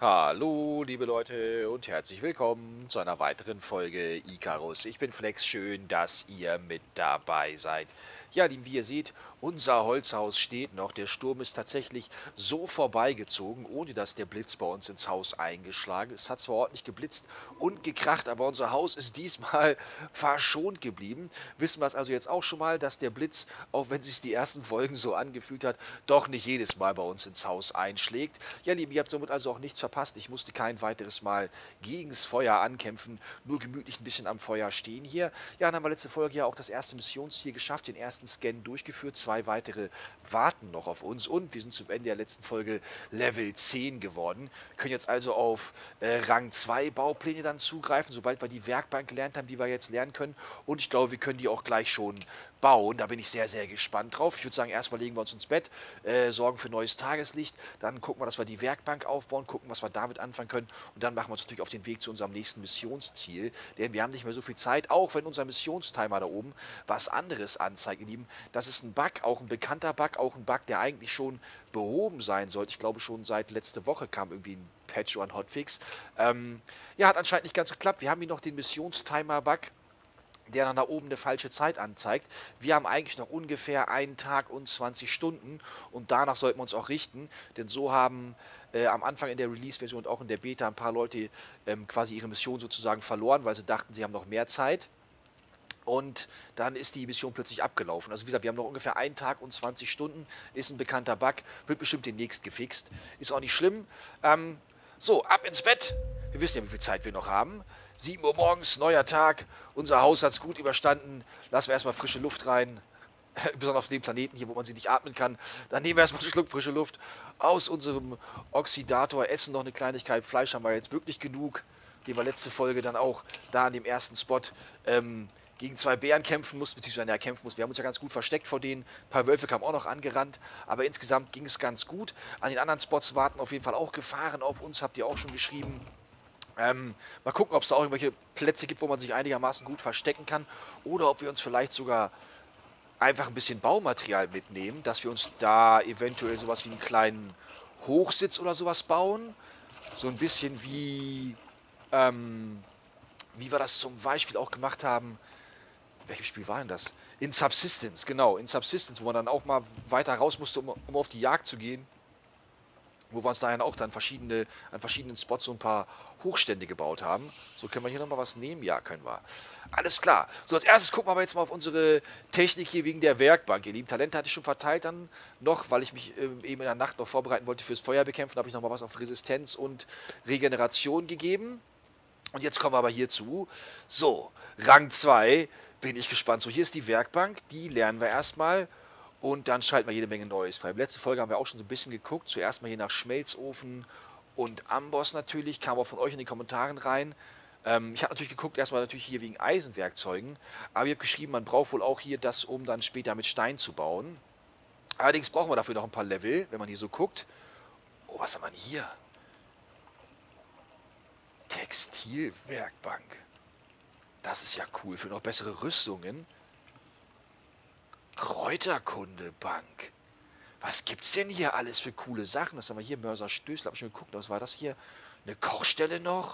Hallo, liebe Leute und herzlich willkommen zu einer weiteren Folge Icarus. Ich bin Flex, schön, dass ihr mit dabei seid. Ja, wie ihr seht, unser Holzhaus steht noch. Der Sturm ist tatsächlich so vorbeigezogen, ohne dass der Blitz bei uns ins Haus eingeschlagen ist. Es hat zwar ordentlich geblitzt und gekracht, aber unser Haus ist diesmal verschont geblieben. Wissen wir es also jetzt auch schon mal, dass der Blitz, auch wenn sich die ersten Folgen so angefühlt hat, doch nicht jedes Mal bei uns ins Haus einschlägt. Ja, Lieben, ihr habt somit also auch nichts verpasst. Ich musste kein weiteres Mal gegens Feuer ankämpfen, nur gemütlich ein bisschen am Feuer stehen hier. Ja, dann haben wir letzte Folge ja auch das erste Missionsziel geschafft, den ersten Scan durchgeführt. 2 weitere warten noch auf uns und wir sind zum Ende der letzten Folge Level 10 geworden. Können jetzt also auf Rang 2 Baupläne dann zugreifen, sobald wir die Werkbank gelernt haben, die wir jetzt lernen können. Und ich glaube, wir können die auch gleich schon bauen. Da bin ich sehr, sehr gespannt drauf. Ich würde sagen, erstmal legen wir uns ins Bett, sorgen für neues Tageslicht, dann gucken wir, dass wir die Werkbank aufbauen, gucken, was wir damit anfangen können und dann machen wir uns natürlich auf den Weg zu unserem nächsten Missionsziel, denn wir haben nicht mehr so viel Zeit, auch wenn unser Missionstimer da oben was anderes anzeigt, ihr Lieben. Das ist ein Bug, auch ein bekannter Bug, auch ein Bug, der eigentlich schon behoben sein sollte. Ich glaube, schon seit letzte Woche kam irgendwie ein Patch oder ein Hotfix. Ja, hat anscheinend nicht ganz geklappt. Wir haben hier noch den Missionstimer-Bug, der dann da oben eine falsche Zeit anzeigt. Wir haben eigentlich noch ungefähr einen Tag und 20 Stunden und danach sollten wir uns auch richten, denn so haben am Anfang in der Release-Version und auch in der Beta ein paar Leute quasi ihre Mission sozusagen verloren, weil sie dachten, sie haben noch mehr Zeit. Und dann ist die Mission plötzlich abgelaufen. Also wie gesagt, wir haben noch ungefähr einen Tag und 20 Stunden. Ist ein bekannter Bug. Wird bestimmt demnächst gefixt. Ist auch nicht schlimm. So, ab ins Bett. Wir wissen ja, wie viel Zeit wir noch haben. 7 Uhr morgens, neuer Tag. Unser Haus hat es gut überstanden. Lassen wir erstmal frische Luft rein. Besonders auf dem Planeten hier, wo man sie nicht atmen kann. Dann nehmen wir erstmal einen Schluck frische Luft aus unserem Oxidator. Essen noch eine Kleinigkeit. Fleisch haben wir jetzt wirklich genug. Den wir letzte Folge dann auch da an dem ersten Spot gegen 2 Bären kämpfen mussten, beziehungsweise kämpfen mussten. Wir haben uns ja ganz gut versteckt vor denen. Ein paar Wölfe kamen auch noch angerannt, aber insgesamt ging es ganz gut. An den anderen Spots warten auf jeden Fall auch Gefahren auf uns, habt ihr auch schon geschrieben. Mal gucken, ob es da auch irgendwelche Plätze gibt, wo man sich einigermaßen gut verstecken kann oder ob wir uns vielleicht sogar einfach ein bisschen Baumaterial mitnehmen, dass wir uns da eventuell sowas wie einen kleinen Hochsitz oder sowas bauen. So ein bisschen wie wir das zum Beispiel auch gemacht haben. Welches Spiel war denn das? In Subsistence, genau, in Subsistence, wo man dann auch mal weiter raus musste, um auf die Jagd zu gehen. Wo wir uns daher auch dann an verschiedenen Spots so ein paar Hochstände gebaut haben. So, können wir hier nochmal was nehmen? Ja, können wir. Alles klar. So, als erstes gucken wir aber jetzt mal auf unsere Technik hier wegen der Werkbank. Ihr lieben, Talente hatte ich schon verteilt dann noch, weil ich mich eben in der Nacht noch vorbereiten wollte fürs Feuerbekämpfen. Da habe ich nochmal was auf Resistenz und Regeneration gegeben. Und jetzt kommen wir aber hierzu. So, Rang 2, bin ich gespannt. So, hier ist die Werkbank, die lernen wir erstmal. Und dann schalten wir jede Menge Neues frei. In der letzten Folge haben wir auch schon so ein bisschen geguckt. Zuerst mal hier nach Schmelzofen und Amboss natürlich. Kam auch von euch in den Kommentaren rein. Ich habe natürlich geguckt, erstmal natürlich hier wegen Eisenwerkzeugen. Aber ihr habt geschrieben, man braucht wohl auch hier das, um dann später mit Stein zu bauen. Allerdings brauchen wir dafür noch ein paar Level, wenn man hier so guckt. Oh, was haben wir denn hier? Textilwerkbank. Das ist ja cool. Für noch bessere Rüstungen. Kräuterkundebank. Was gibt's denn hier alles für coole Sachen? Das haben wir hier. Mörser Stößel. Hab ich schon geguckt. Was war das hier? Eine Kochstelle noch.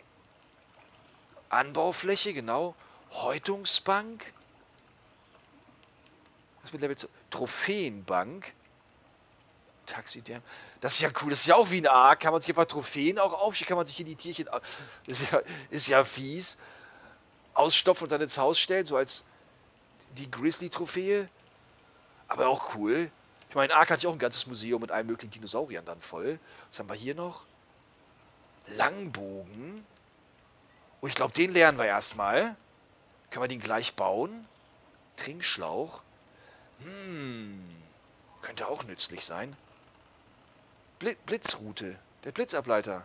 Anbaufläche, genau. Häutungsbank. Was mit Level 2? Trophäenbank. Taxiderm. Das ist ja cool. Das ist ja auch wie ein Ark. Kann man sich einfach Trophäen auch aufstellen? Kann man sich hier die Tierchen... Ist ja fies. Ausstopfen und dann ins Haus stellen, so als die Grizzly-Trophäe. Aber auch cool. Ich meine, Ark hat ja auch ein ganzes Museum mit allen möglichen Dinosauriern dann voll. Was haben wir hier noch? Langbogen. Und ich glaube, den lernen wir erstmal. Können wir den gleich bauen? Trinkschlauch. Könnte auch nützlich sein. Blitzrute. Der Blitzableiter.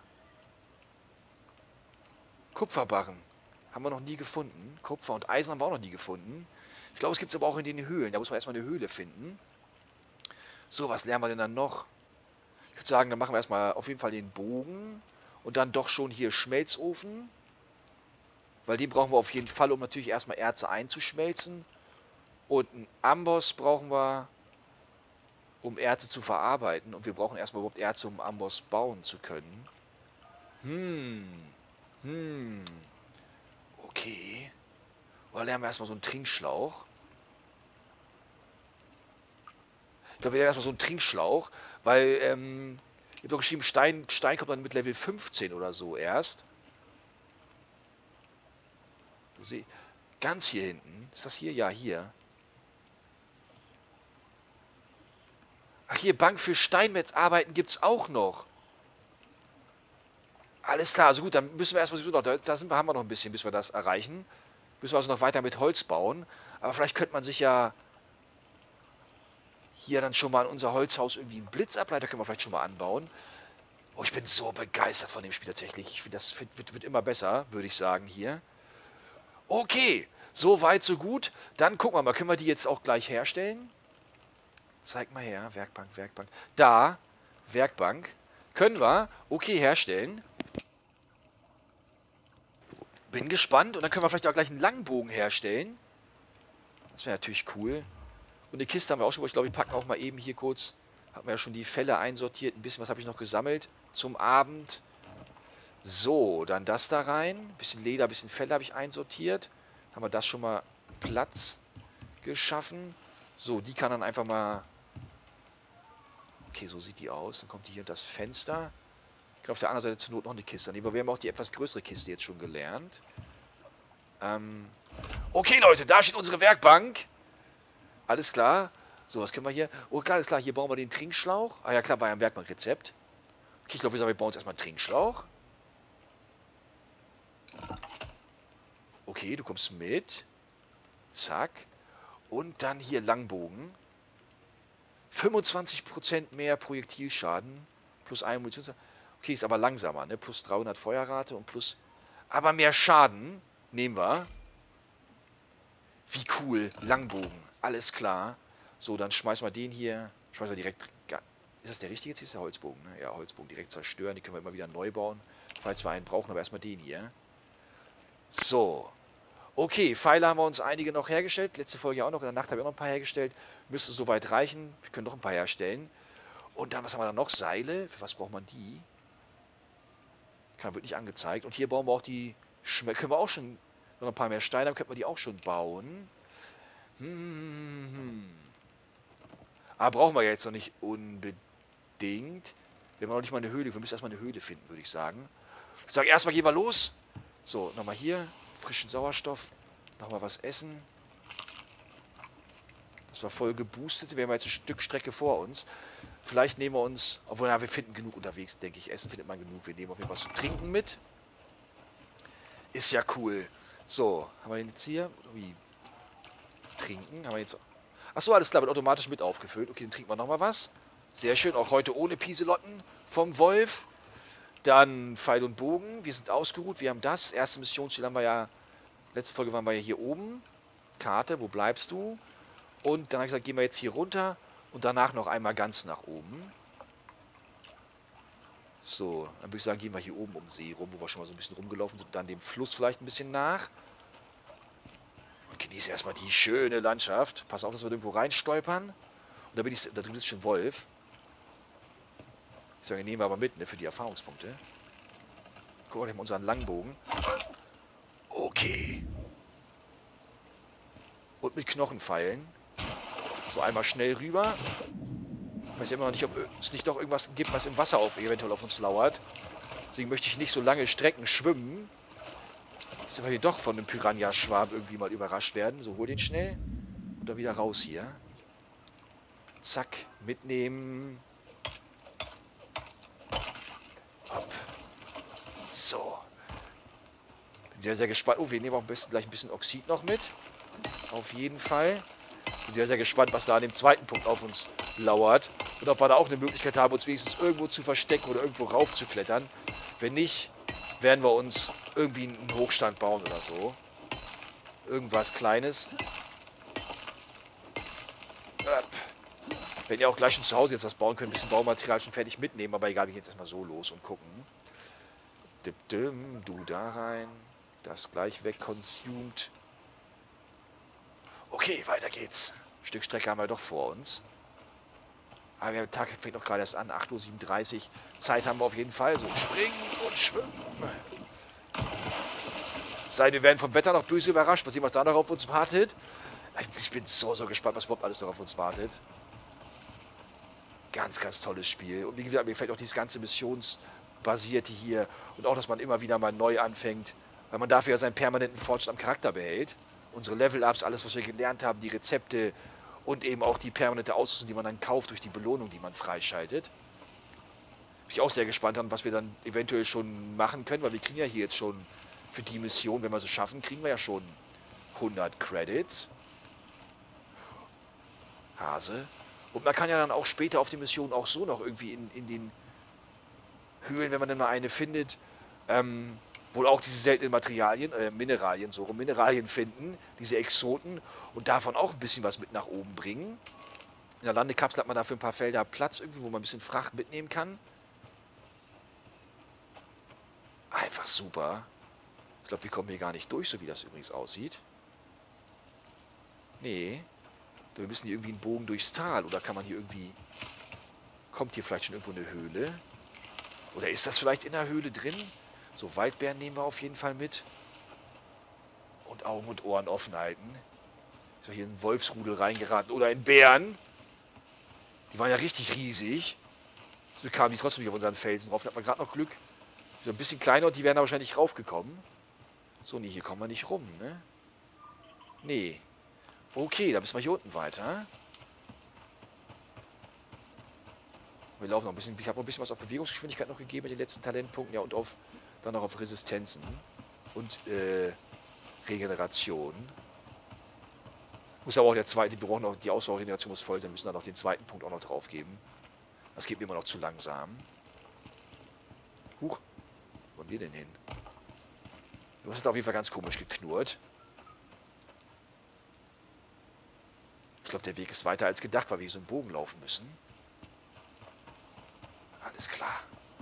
Kupferbarren. Haben wir noch nie gefunden. Kupfer und Eisen haben wir auch noch nie gefunden. Ich glaube, es gibt es aber auch in den Höhlen. Da muss man erstmal eine Höhle finden. So, was lernen wir denn dann noch? Ich würde sagen, dann machen wir erstmal auf jeden Fall den Bogen. Und dann doch schon hier Schmelzofen. Weil den brauchen wir auf jeden Fall, um natürlich erstmal Erze einzuschmelzen. Und einen Amboss brauchen wir, um Erze zu verarbeiten. Und wir brauchen erstmal überhaupt Erze, um Amboss bauen zu können. Hm. Hm. Okay. Oder lernen wir erstmal so einen Trinkschlauch. Ich glaube, wir lernen erstmal so einen Trinkschlauch, weil, ich habe doch geschrieben, Stein kommt dann mit Level 15 oder so erst. Ganz hier hinten. Ist das hier? Ja, hier. Ach, hier, Bank für Steinmetzarbeiten gibt's auch noch. Alles klar, also gut, dann müssen wir erstmal noch, haben wir noch ein bisschen, bis wir das erreichen. Müssen wir also noch weiter mit Holz bauen. Aber vielleicht könnte man sich ja hier dann schon mal in unser Holzhaus irgendwie einen Blitzableiter können wir vielleicht schon mal anbauen. Oh, ich bin so begeistert von dem Spiel tatsächlich. Ich finde, das wird immer besser, würde ich sagen, hier. Okay, so weit, so gut. Dann gucken wir mal, können wir die jetzt auch gleich herstellen? Zeig mal her, Werkbank, Werkbank. Da, Werkbank. Können wir, okay, herstellen. Bin gespannt. Und dann können wir vielleicht auch gleich einen Langbogen herstellen. Das wäre natürlich cool. Und eine Kiste haben wir auch schon, wo ich glaube, wir packen auch mal eben hier kurz. Haben wir ja schon die Felle einsortiert. Ein bisschen was habe ich noch gesammelt zum Abend. So, dann das da rein. Ein bisschen Leder, ein bisschen Felle habe ich einsortiert. Haben wir das schon mal Platz geschaffen. So, die kann dann einfach mal... Okay, so sieht die aus. Dann kommt die hier in das Fenster. Ich kann auf der anderen Seite zur Not noch eine Kiste nehmen. Aber wir haben auch die etwas größere Kiste jetzt schon gelernt. Okay, Leute, da steht unsere Werkbank. Alles klar. So, was können wir hier? Oh, klar, alles klar. Hier bauen wir den Trinkschlauch. Ah ja, klar, war ja ein Werkbankrezept. Okay, ich glaube, wir bauen uns erstmal einen Trinkschlauch. Okay, du kommst mit. Zack. Und dann hier Langbogen. 25% mehr Projektilschaden. Plus 1 Munition. Okay, ist aber langsamer, ne? Plus 300 Feuerrate und plus... Aber mehr Schaden. Nehmen wir. Wie cool. Langbogen. Alles klar. So, dann schmeißen wir den hier. Schmeißen wir direkt... Ist das der richtige? Jetzt ist der Holzbogen, ne? Ja, Holzbogen direkt zerstören. Die können wir immer wieder neu bauen. Falls wir einen brauchen, aber erstmal den hier. So. Okay, Pfeile haben wir uns einige noch hergestellt. Letzte Folge auch noch. In der Nacht habe ich auch noch ein paar hergestellt. Müsste soweit reichen. Wir können noch ein paar herstellen. Und dann, was haben wir da noch? Seile. Für was braucht man die? Wird nicht angezeigt. Und hier bauen wir auch die... Können wir auch schon... Noch ein paar mehr Steine haben, könnten wir die auch schon bauen. Aber brauchen wir ja jetzt noch nicht unbedingt. Wir haben noch nicht mal eine Höhle. Wir müssen erstmal eine Höhle finden, würde ich sagen. Ich sage, erstmal gehen wir los. So, nochmal hier. Frischen Sauerstoff. Nochmal was essen. Das war voll geboostet. Wir haben jetzt ein Stück Strecke vor uns. Vielleicht nehmen wir uns... Obwohl, ja, wir finden genug unterwegs, denke ich. Essen findet man genug. Wir nehmen auf jeden Fall was zu trinken mit. Ist ja cool. So, haben wir den jetzt hier? Wie? Trinken? Haben wir jetzt... Achso, alles klar, wird automatisch mit aufgefüllt. Okay, dann trinken wir nochmal was. Sehr schön, auch heute ohne Pieselotten vom Wolf. Dann Pfeil und Bogen. Wir sind ausgeruht, wir haben das. Erste Missionsziel haben wir ja... Letzte Folge waren wir ja hier oben. Karte, wo bleibst du? Und dann habe ich gesagt, gehen wir jetzt hier runter. Und danach noch einmal ganz nach oben. So, dann würde ich sagen, gehen wir hier oben um See rum, wo wir schon mal so ein bisschen rumgelaufen sind. Dann dem Fluss vielleicht ein bisschen nach. Und genieße erstmal die schöne Landschaft. Pass auf, dass wir irgendwo reinstolpern. Und da drüben ist schon Wolf. Ich sage, nehmen wir aber mit, ne, für die Erfahrungspunkte. Gucken wir mal unseren Langbogen. Okay. Und mit Knochenpfeilen. So, einmal schnell rüber. Ich weiß immer noch nicht, ob es nicht doch irgendwas gibt, was im Wasser eventuell auf uns lauert. Deswegen möchte ich nicht so lange Strecken schwimmen. Dass wir hier doch von einem Piranha-Schwarm irgendwie mal überrascht werden. So, hol den schnell. Und dann wieder raus hier. Zack, mitnehmen. Hopp. So. Bin sehr, sehr gespannt. Oh, wir nehmen auch am besten gleich ein bisschen Oxid noch mit. Auf jeden Fall. Bin sehr, sehr gespannt, was da an dem zweiten Punkt auf uns lauert. Und ob wir da auch eine Möglichkeit haben, uns wenigstens irgendwo zu verstecken oder irgendwo rauf zu klettern. Wenn nicht, werden wir uns irgendwie einen Hochstand bauen oder so. Irgendwas Kleines. Wir hätten ja auch gleich schon zu Hause jetzt was bauen können. Ein bisschen Baumaterial schon fertig mitnehmen. Aber egal, wir gehen jetzt erstmal so los und gucken. Du da rein. Das gleich wegconsumed. Okay, weiter geht's. Ein Stück Strecke haben wir doch vor uns. Aber der Tag fängt noch gerade erst an, 8:37 Uhr. Zeit haben wir auf jeden Fall. So, springen und schwimmen. Sei, wir werden vom Wetter noch böse überrascht. Mal sehen, was da noch auf uns wartet. Ich bin so gespannt, was überhaupt alles noch auf uns wartet. Ganz, ganz tolles Spiel. Und wie gesagt, mir gefällt auch dieses ganze Missionsbasierte hier. Und auch, dass man immer wieder mal neu anfängt. Weil man dafür ja seinen permanenten Fortschritt am Charakter behält. Unsere Level-Ups, alles, was wir gelernt haben, die Rezepte und eben auch die permanente Ausrüstung, die man dann kauft durch die Belohnung, die man freischaltet. Bin ich auch sehr gespannt an, was wir dann eventuell schon machen können, weil wir kriegen ja hier jetzt schon für die Mission, wenn wir es schaffen, kriegen wir ja schon 100 Credits. Hase. Und man kann ja dann auch später auf die Mission auch so noch irgendwie in den Höhlen, wenn man dann mal eine findet, wohl auch diese seltenen Mineralien finden, diese Exoten und davon auch ein bisschen was mit nach oben bringen. In der Landekapsel hat man dafür ein paar Felder Platz irgendwie, wo man ein bisschen Fracht mitnehmen kann. Einfach super. Ich glaube, wir kommen hier gar nicht durch, so wie das übrigens aussieht. Nee. Wir müssen hier irgendwie einen Bogen durchs Tal. Oder kann man hier irgendwie... Kommt hier vielleicht schon irgendwo eine Höhle? Oder ist das vielleicht in der Höhle drin? So, Waldbären nehmen wir auf jeden Fall mit. Und Augen und Ohren offen halten. So, hier in Wolfsrudel reingeraten. Oder in Bären. Die waren ja richtig riesig. So kamen die trotzdem nicht auf unseren Felsen rauf. Da hat man gerade noch Glück. So ein bisschen kleiner und die wären da wahrscheinlich raufgekommen. So, nee, hier kommen wir nicht rum, ne? Nee. Okay, da müssen wir hier unten weiter. Wir laufen noch ein bisschen. Ich habe noch ein bisschen was auf Bewegungsgeschwindigkeit noch gegeben in den letzten Talentpunkten. Ja, und dann noch auf Resistenzen. Und Regeneration. Muss aber auch der zweite, wir brauchen auch, die Ausdauerregeneration muss voll sein. Wir müssen dann noch den zweiten Punkt auch noch drauf geben. Das geht mir immer noch zu langsam. Huch. Wo wollen wir denn hin? Das hat auf jeden Fall ganz komisch geknurrt. Ich glaube, der Weg ist weiter als gedacht, weil wir hier so einen Bogen laufen müssen. Alles klar.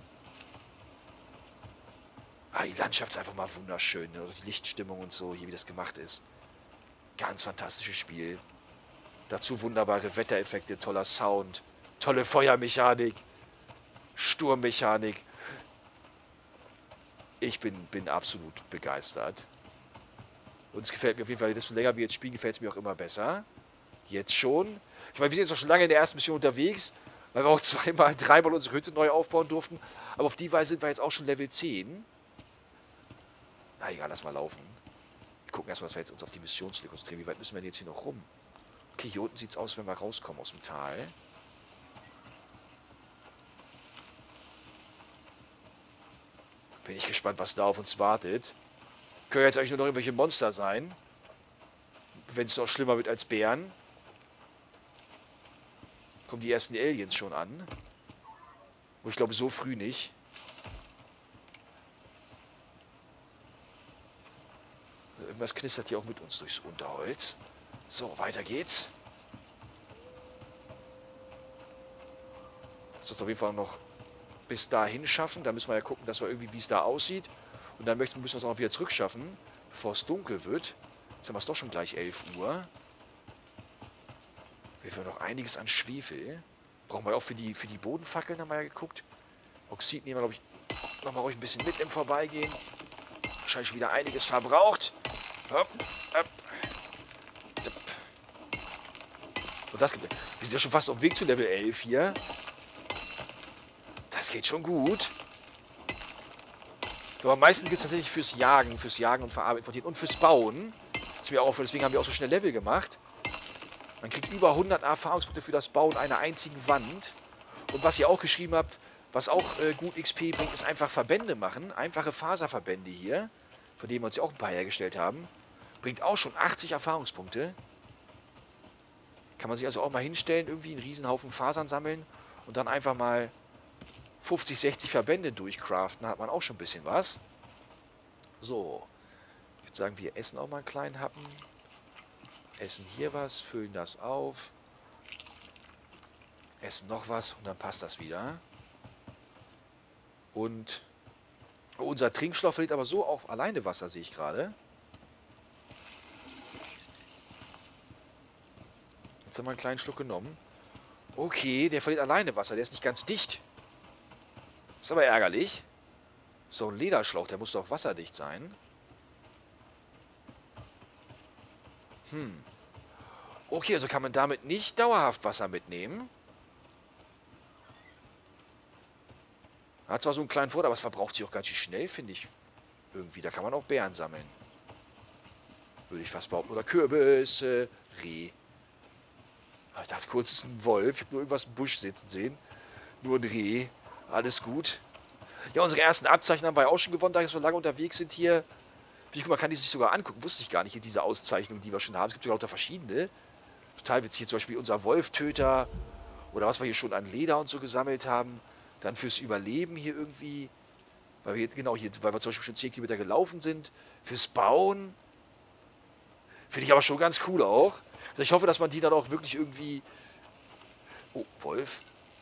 Ah, die Landschaft ist einfach mal wunderschön. Ne? Die Lichtstimmung und so, hier wie das gemacht ist. Ganz fantastisches Spiel. Dazu wunderbare Wettereffekte, toller Sound, tolle Feuermechanik, Sturmmechanik. Ich bin absolut begeistert. Und es gefällt mir auf jeden Fall, desto länger wir jetzt spielen, gefällt es mir auch immer besser. Jetzt schon. Ich meine, wir sind jetzt auch schon lange in der ersten Mission unterwegs, weil wir auch dreimal unsere Hütte neu aufbauen durften. Aber auf die Weise sind wir jetzt auch schon Level 10. Na egal, lass mal laufen. Wir gucken erstmal, dass wir jetzt uns auf die Missionslücke konzentrieren. Wie weit müssen wir denn jetzt hier noch rum? Okay, hier unten sieht es aus, wenn wir rauskommen aus dem Tal. Bin ich gespannt, was da auf uns wartet. Können jetzt eigentlich nur noch irgendwelche Monster sein. Wenn es noch schlimmer wird als Bären. Kommen die ersten Aliens schon an. Und ich glaube, so früh nicht. Irgendwas knistert hier auch mit uns durchs Unterholz. So, weiter geht's. Lass uns auf jeden Fall noch bis dahin schaffen. Da müssen wir ja gucken, dass wir irgendwie, wie es da aussieht. Und dann müssen wir es auch noch wieder zurückschaffen, bevor es dunkel wird. Jetzt haben wir es doch schon gleich 11 Uhr. Wir haben noch einiges an Schwefel. Brauchen wir auch für die Bodenfackeln, haben wir ja geguckt. Oxid nehmen wir, glaube ich, nochmal ruhig ein bisschen mit im Vorbeigehen. Wahrscheinlich wieder einiges verbraucht. Hopp, hopp. Und das gibt. Wir sind ja schon fast auf dem Weg zu Level 11 hier. Das geht schon gut. Aber am meisten gibt es tatsächlich fürs Jagen und Verarbeiten und fürs Bauen. Deswegen haben wir auch so schnell Level gemacht. Man kriegt über 100 Erfahrungspunkte für das Bauen einer einzigen Wand. Und was ihr auch geschrieben habt, was auch gut XP bringt, ist einfach Verbände machen. Einfache Faserverbände hier, von denen wir uns ja auch ein paar hergestellt haben. Bringt auch schon 80 Erfahrungspunkte. Kann man sich also auch mal hinstellen, irgendwie einen Riesenhaufen Fasern sammeln und dann einfach mal 50, 60 Verbände durchcraften. Da hat man auch schon ein bisschen was. So. Ich würde sagen, wir essen auch mal einen kleinen Happen. Essen hier was, füllen das auf. Essen noch was und dann passt das wieder. Und unser Trinkschlauch verliert aber so auf alleine Wasser, sehe ich gerade. Jetzt haben wir einen kleinen Schluck genommen. Okay, der verliert alleine Wasser. Der ist nicht ganz dicht. Ist aber ärgerlich. So ein Lederschlauch, der muss doch wasserdicht sein. Okay, also kann man damit nicht dauerhaft Wasser mitnehmen. Hat zwar so einen kleinen Vorteil, aber es verbraucht sich auch ganz schön schnell, finde ich. Irgendwie, da kann man auch Beeren sammeln. Würde ich fast behaupten. Oder Kürbisse, Reh. Ich dachte kurz, es ist ein Wolf. Ich habe nur irgendwas im Busch sitzen sehen. Nur ein Reh. Alles gut. Ja, unsere ersten Abzeichen haben wir ja auch schon gewonnen, da wir so lange unterwegs sind hier. Wie, guck mal, kann die sich sogar angucken. Wusste ich gar nicht, hier diese Auszeichnung, die wir schon haben. Es gibt sogar lauter verschiedene. Total witzig. Hier zum Beispiel unser Wolftöter. Oder was wir hier schon an Leder und so gesammelt haben. Dann fürs Überleben hier irgendwie. Weil wir, genau, hier, weil wir zum Beispiel schon 10 Kilometer gelaufen sind. Fürs Bauen. Finde ich aber schon ganz cool auch. Also ich hoffe, dass man die dann auch wirklich irgendwie... Oh, Wolf.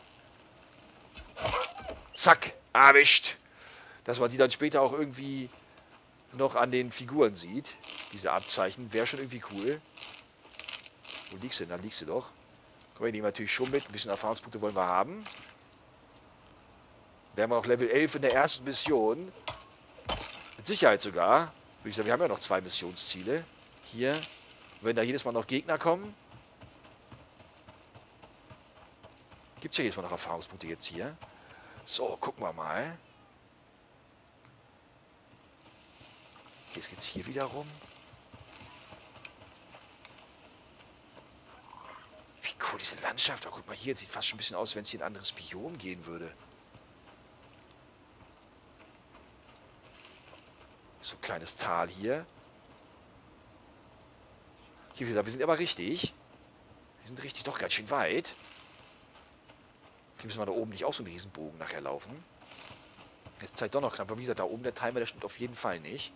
Zack, erwischt. Dass man die dann später auch irgendwie noch an den Figuren sieht. Diese Abzeichen. Wäre schon irgendwie cool. Wo liegst du denn? Da liegst du doch. Komm, wir nehmen natürlich schon mit. Ein bisschen Erfahrungspunkte wollen wir haben. Wären wir noch Level 11 in der ersten Mission. Mit Sicherheit sogar. Würde ich sagen, wir haben ja noch 2 Missionsziele. Hier. Wenn da jedes Mal noch Gegner kommen. Gibt es ja jedes Mal noch Erfahrungspunkte jetzt hier. So, gucken wir mal. Okay, jetzt geht's hier wieder rum. Wie cool diese Landschaft. Oh, guck mal hier. Sieht fast schon ein bisschen aus, wenn es hier in ein anderes Biom gehen würde. So ein kleines Tal hier. Hier wieder, wir sind aber richtig. Wir sind richtig doch ganz schön weit. Hier müssen wir da oben nicht auch so einen Riesenbogen nachher laufen. Jetzt Zeit doch noch knapp. Aber wie gesagt, da oben der Timer, der stimmt auf jeden Fall nicht.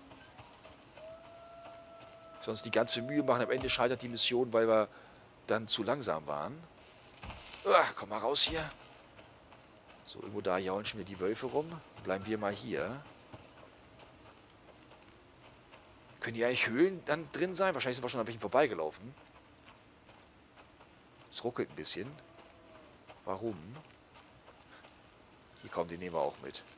Sonst die ganze Mühe machen. Am Ende scheitert die Mission, weil wir dann zu langsam waren. Ach, komm mal raus hier. So, irgendwo da jaulen schon wieder die Wölfe rum. Bleiben wir mal hier. Können hier eigentlich Höhlen dann drin sein? Wahrscheinlich sind wir schon an welchen vorbeigelaufen. Es ruckelt ein bisschen. Warum? Hier kommen, die nehmen wir auch mit.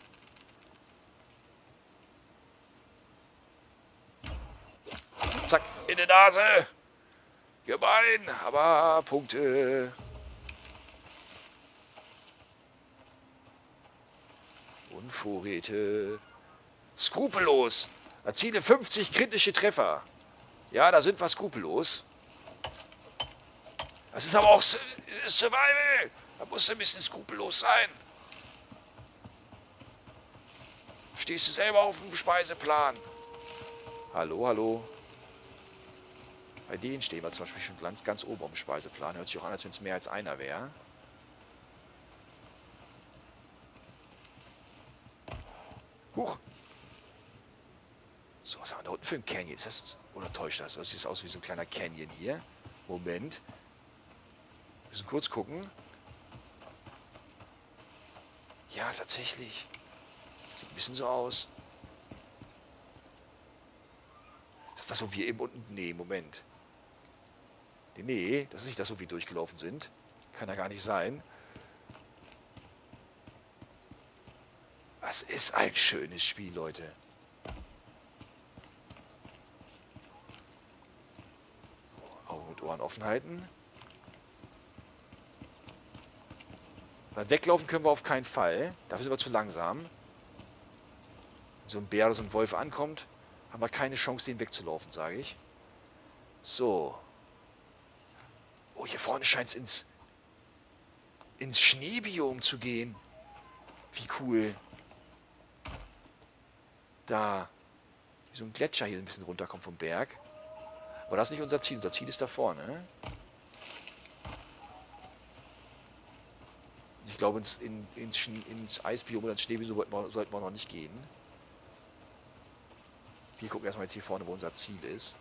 Zack, in die Nase! Gemein, aber Punkte. Und Vorräte. Skrupellos! Erziele 50 kritische Treffer. Ja, da sind wir skrupellos. Das ist aber auch Survival. Da musst du ein bisschen skrupellos sein. Stehst du selber auf dem Speiseplan? Hallo, hallo. Bei denen stehen wir zum Beispiel schon ganz oben auf dem Speiseplan. Hört sich auch an, als wenn es mehr als einer wäre. Huch. So, was haben wir da unten für ein Canyon? Ist das, oder täuscht das? Das sieht aus wie so ein kleiner Canyon hier. Moment. Wir müssen kurz gucken. Ja, tatsächlich. Sieht ein bisschen so aus. Ist das so wie eben unten? Nee, Moment. Nee, das ist nicht das, wo wir durchgelaufen sind. Kann ja gar nicht sein. Was ist ein schönes Spiel, Leute. Augen und Ohren offen halten. Weil weglaufen können wir auf keinen Fall. Dafür sind wir zu langsam. Wenn so ein Bär oder so ein Wolf ankommt, haben wir keine Chance, den wegzulaufen, sage ich. So. Oh, hier vorne scheint es ins Schneebiom zu gehen. Wie cool. Da. Wie so ein Gletscher hier ein bisschen runterkommt vom Berg. Aber das ist nicht unser Ziel. Unser Ziel ist da vorne. Ich glaube, ins Eisbiom oder ins Schneebiom sollten wir noch nicht gehen. Wir gucken erstmal jetzt hier vorne, wo unser Ziel ist.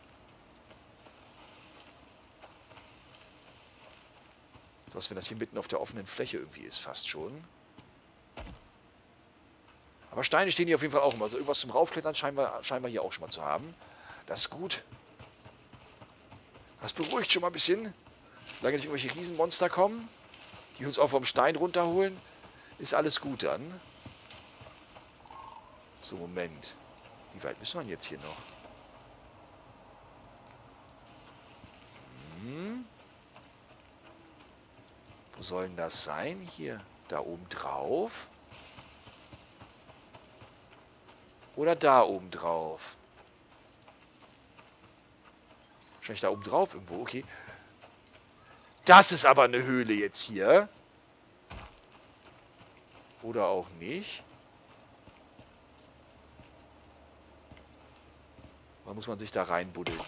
So, als wenn das hier mitten auf der offenen Fläche irgendwie ist, fast schon. Aber Steine stehen hier auf jeden Fall auch immer. Also irgendwas zum Raufklettern scheinen wir hier auch schon mal zu haben. Das ist gut. Das beruhigt schon mal ein bisschen. Solange nicht irgendwelche Riesenmonster kommen, die uns auch vom Stein runterholen, ist alles gut dann. So, Moment. Wie weit müssen wir jetzt hier noch? Wo soll denn das sein? Hier, da oben drauf? Oder da oben drauf? Wahrscheinlich da oben drauf irgendwo, okay. Das ist aber eine Höhle jetzt hier. Oder auch nicht. Da muss man sich da reinbuddeln.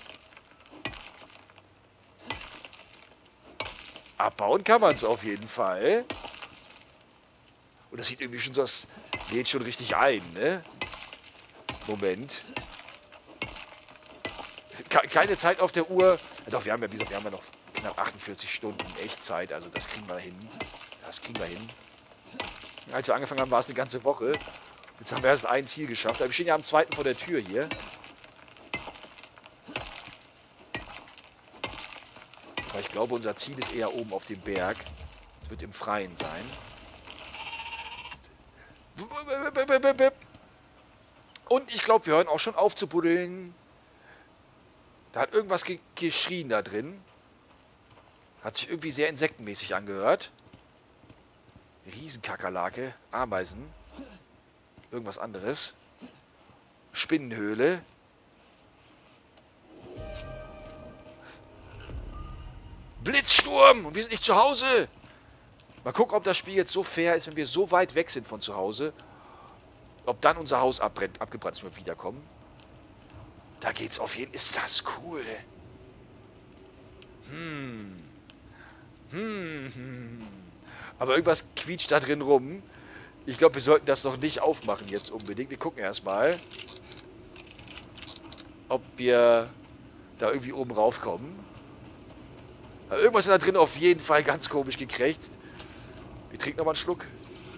Abbauen kann man es auf jeden Fall. Und das sieht irgendwie schon so, das lädt schon richtig ein, ne? Moment. Keine Zeit auf der Uhr. Ja, doch, wir haben ja, wie gesagt, wir haben ja noch knapp 48 Stunden Echtzeit. Also das kriegen wir hin. Das kriegen wir hin. Als wir angefangen haben, war es eine ganze Woche. Jetzt haben wir erst ein Ziel geschafft. Aber wir stehen ja am zweiten vor der Tür hier. Aber ich glaube, unser Ziel ist eher oben auf dem Berg. Es wird im Freien sein. Und ich glaube, wir hören auch schon auf zu buddeln. Da hat irgendwas geschrien da drin. Hat sich irgendwie sehr insektenmäßig angehört. Riesenkakerlake, Ameisen. Irgendwas anderes. Spinnenhöhle. Blitzsturm! Und wir sind nicht zu Hause! Mal gucken, ob das Spiel jetzt so fair ist, wenn wir so weit weg sind von zu Hause. Ob dann unser Haus abgebrannt ist, wenn wir wiederkommen. Da geht's auf jeden Fall. Ist das cool. Aber irgendwas quietscht da drin rum. Ich glaube, wir sollten das noch nicht aufmachen jetzt unbedingt. Wir gucken erstmal, ob wir da irgendwie oben raufkommen. Aber irgendwas ist da drin auf jeden Fall ganz komisch gekrächzt. Wir trinken nochmal einen Schluck.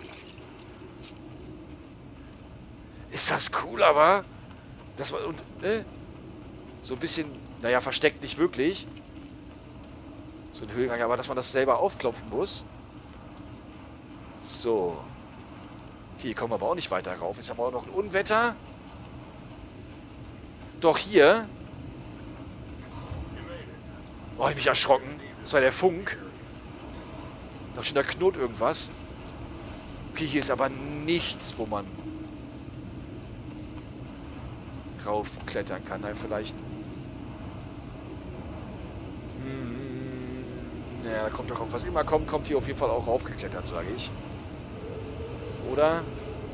Ist das cool, aber... Das war... Und, so ein bisschen... Naja, versteckt nicht wirklich. So ein Höhlengang, aber dass man das selber aufklopfen muss. So. Okay, hier kommen wir aber auch nicht weiter rauf. Ist aber auch noch ein Unwetter. Doch hier... Oh, ich mich erschrocken. Das war der Funk. Da schon, da knurrt irgendwas. Okay, hier ist aber nichts, wo man raufklettern kann. Nein, vielleicht... Naja, da kommt doch auf was immer kommt, kommt hier auf jeden Fall auch raufgeklettert, sage ich. Oder?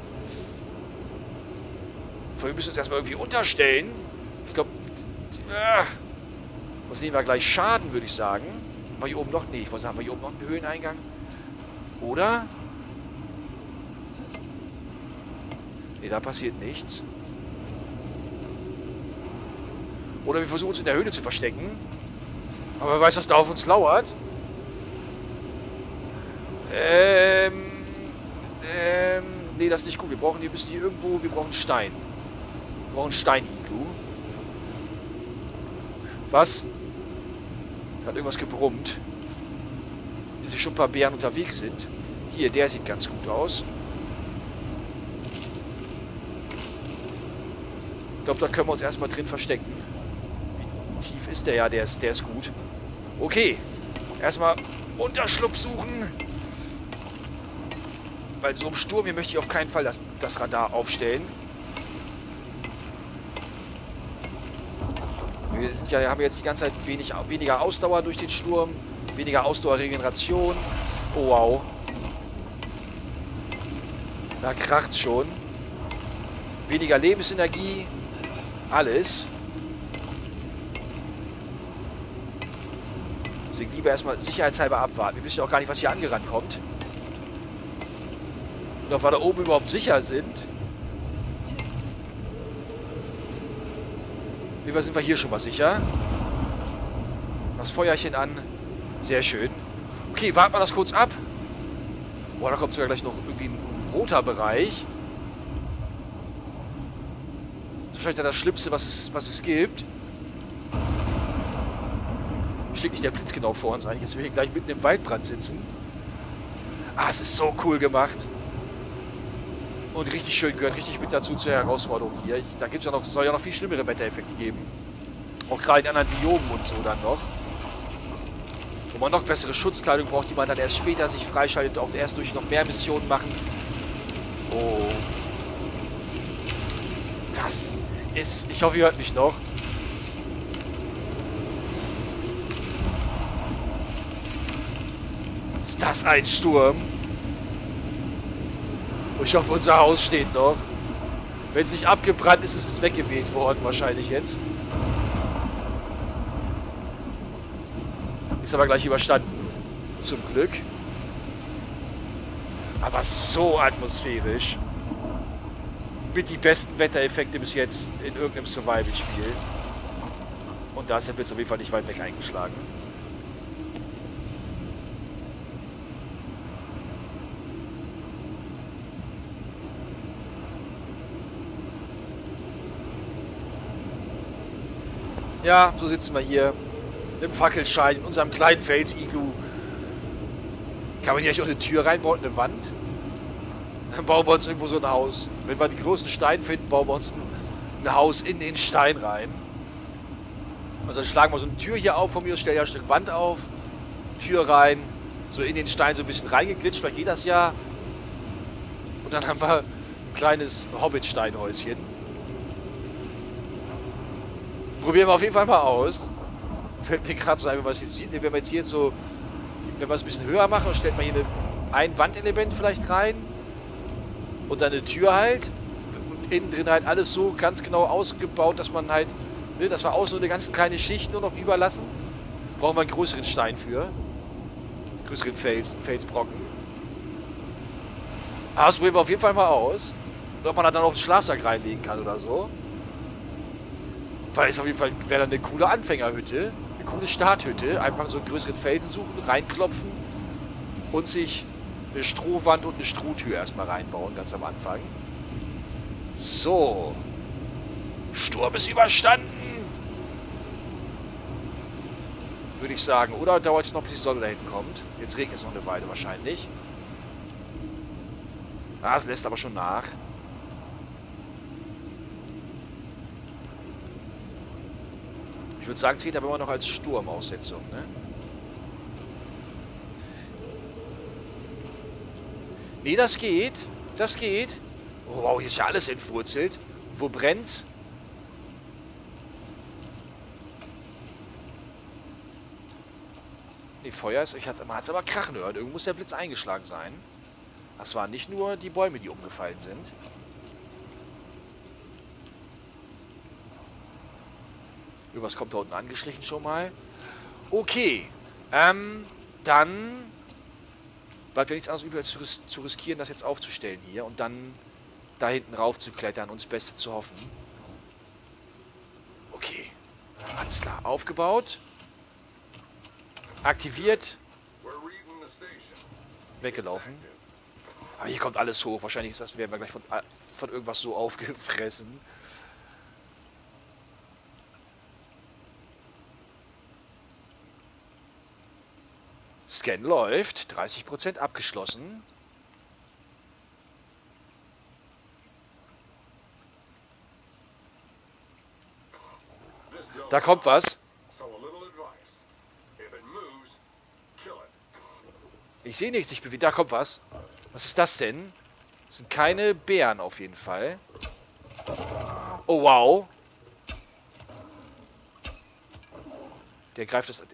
Wir müssen uns erstmal irgendwie unterstellen. Ich glaube... Was nehmen wir gleich? Schaden, würde ich sagen. Haben wir hier oben noch... Nee, ich wollte sagen, haben wir hier oben noch einen Höhleneingang? Oder? Nee, da passiert nichts. Oder wir versuchen uns in der Höhle zu verstecken. Aber wer weiß, was da auf uns lauert. Nee, das ist nicht gut. Wir müssen hier irgendwo... Wir brauchen Stein. Wir brauchen Stein-Iglu. Was? Da hat irgendwas gebrummt. Dass hier schon ein paar Bären unterwegs sind. Hier, der sieht ganz gut aus. Ich glaube, da können wir uns erstmal drin verstecken. Wie tief ist der? Ja, der ist gut. Okay. Erstmal Unterschlupf suchen. Bei so einem Sturm hier möchte ich auf keinen Fall das Radar aufstellen. Wir sind ja, haben jetzt die ganze Zeit weniger Ausdauer durch den Sturm. Weniger Ausdauerregeneration. Oh, wow. Da kracht's schon. Weniger Lebensenergie. Alles. Deswegen lieber erstmal sicherheitshalber abwarten. Wir wissen ja auch gar nicht, was hier angerannt kommt. Und ob wir da oben überhaupt sicher sind. Wie sind wir hier schon mal sicher? Das Feuerchen an. Sehr schön. Okay, warten wir das kurz ab. Boah, da kommt sogar gleich noch irgendwie ein roter Bereich. Das ist wahrscheinlich dann das Schlimmste, was es gibt. Steht nicht der Blitz genau vor uns eigentlich, dass wir hier gleich mitten im Waldbrand sitzen. Ah, es ist so cool gemacht. Und richtig schön, gehört richtig mit dazu zur Herausforderung hier. Da gibt's ja noch, soll ja noch viel schlimmere Wettereffekte geben. Auch gerade in anderen Biomen und so dann noch. Wo man noch bessere Schutzkleidung braucht, die man dann erst später sich freischaltet, auch erst durch noch mehr Missionen machen. Oh. Das ist... Ich hoffe, ihr hört mich noch. Ist das ein Sturm? Und ich hoffe, unser Haus steht noch. Wenn es nicht abgebrannt ist, ist es weggeweht worden wahrscheinlich jetzt. Ist aber gleich überstanden. Zum Glück. Aber so atmosphärisch. Mit die besten Wettereffekte bis jetzt in irgendeinem Survival-Spiel. Und da ist der Blitz auf jeden Fall nicht weit weg eingeschlagen. Ja, so sitzen wir hier im Fackelschein in unserem kleinen Fels-Iglu. Kann man hier eigentlich auch eine Tür reinbauen, eine Wand? Dann bauen wir uns irgendwo so ein Haus. Wenn wir den größten Stein finden, bauen wir uns ein Haus in den Stein rein. Also dann schlagen wir so eine Tür hier auf von mir, stellen ja ein Stück Wand auf, Tür rein, so in den Stein so ein bisschen reingeglitscht, vielleicht geht das ja. Und dann haben wir ein kleines Hobbit-Steinhäuschen. Probieren wir auf jeden Fall mal aus. Fällt mir gerade so ein, wenn man es jetzt sieht, wenn wir jetzt hier so, wenn wir es ein bisschen höher machen, stellt man hier ein Wandelement vielleicht rein und dann eine Tür halt und innen drin halt alles so ganz genau ausgebaut, dass man halt, ne, dass wir außen nur eine ganz kleine Schicht nur noch überlassen. Brauchen wir einen größeren Stein für. Einen größeren Felsbrocken. Aber das probieren wir auf jeden Fall mal aus. Und ob man da dann auch einen Schlafsack reinlegen kann oder so. Weil es auf jeden Fall wäre dann eine coole Anfängerhütte, eine coole Starthütte. Einfach so einen größeren Felsen suchen, reinklopfen und sich eine Strohwand und eine Strohtür erstmal reinbauen, ganz am Anfang. So. Sturm ist überstanden. Würde ich sagen. Oder dauert es noch, bis die Sonne da hinten kommt? Jetzt regnet es noch eine Weile wahrscheinlich. Ah, es lässt aber schon nach. Ich würde sagen, zählt aber immer noch als Sturmaussetzung, ne? Nee, das geht. Das geht. Oh, wow, hier ist ja alles entwurzelt. Wo brennt's? Nee, Feuer ist... Man hat es aber krachen gehört. Irgendwo muss der Blitz eingeschlagen sein. Das waren nicht nur die Bäume, die umgefallen sind. Irgendwas kommt da unten angeschlichen schon mal. Okay. Dann bleibt ja nichts anderes übrig, als zu riskieren, das jetzt aufzustellen hier und dann da hinten rauf zu klettern und das Beste zu hoffen. Okay. Alles klar. Aufgebaut. Aktiviert. Weggelaufen. Aber hier kommt alles hoch. Wahrscheinlich werden wir gleich von irgendwas so aufgefressen. Scan läuft. 30% abgeschlossen. Da kommt was. Ich sehe nichts, ich bewege. Da kommt was. Was ist das denn? Das sind keine Bären auf jeden Fall. Oh, wow. Der greift das...